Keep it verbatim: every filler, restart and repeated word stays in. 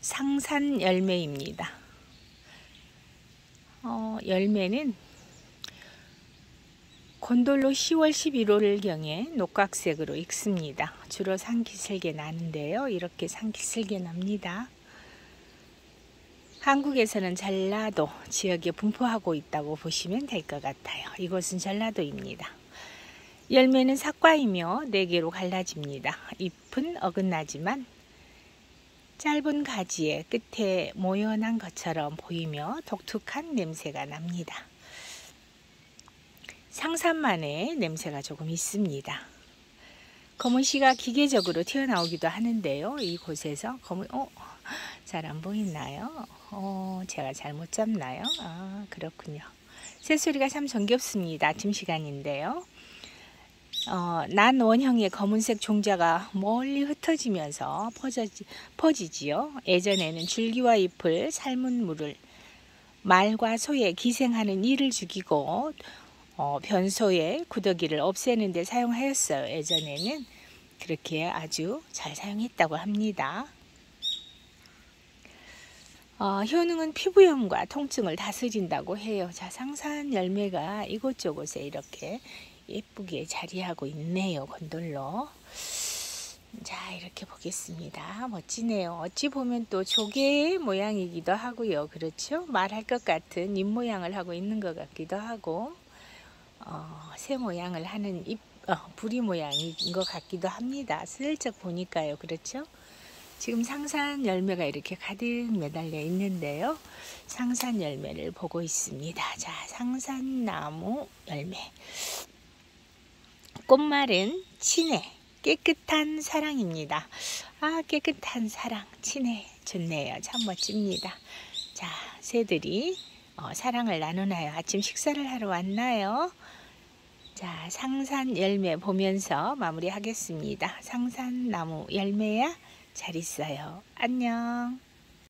상산 열매입니다. 어, 열매는 곤돌로 시월 십일월경에 녹각색으로 익습니다. 주로 상기슬게 나는데요. 이렇게 상기슬게 납니다. 한국에서는 전라도 지역에 분포하고 있다고 보시면 될 것 같아요. 이곳은 전라도입니다. 열매는 삭과이며 네 개로 갈라집니다. 잎은 어긋나지만 짧은 가지에 끝에 모연한 것처럼 보이며 독특한 냄새가 납니다. 상산만의 냄새가 조금 있습니다. 검은씨가 기계적으로 튀어나오기도 하는데요. 이곳에서 검은, 어, 잘 안 보이나요? 어, 제가 잘못 잡나요? 아, 그렇군요. 새소리가 참 정겹습니다. 아침 시간인데요. 어, 난 원형의 검은색 종자가 멀리 흩어지면서 퍼지지, 퍼지지요. 예전에는 줄기와 잎을 삶은 물을 말과 소에 기생하는 이를 죽이고 어, 변소의 구더기를 없애는 데 사용하였어요. 예전에는 그렇게 아주 잘 사용했다고 합니다. 어, 효능은 피부염과 통증을 다스린다고 해요. 자, 상산 열매가 이곳저곳에 이렇게 예쁘게 자리하고 있네요. 곤돌로. 자, 이렇게 보겠습니다. 멋지네요. 어찌 보면 또 조개 모양이기도 하고요. 그렇죠? 말할 것 같은 잎 모양을 하고 있는 것 같기도 하고 어, 새 모양을 하는 잎, 어, 부리 모양인 것 같기도 합니다. 슬쩍 보니까요. 그렇죠? 지금 상산 열매가 이렇게 가득 매달려 있는데요. 상산 열매를 보고 있습니다. 자, 상산나무 열매. 꽃말은 친해, 깨끗한 사랑입니다. 아, 깨끗한 사랑, 친해, 좋네요. 참 멋집니다. 자, 새들이 어, 사랑을 나누나요? 아침 식사를 하러 왔나요? 자, 상산 열매 보면서 마무리하겠습니다. 상산나무 열매야 잘 있어요. 안녕.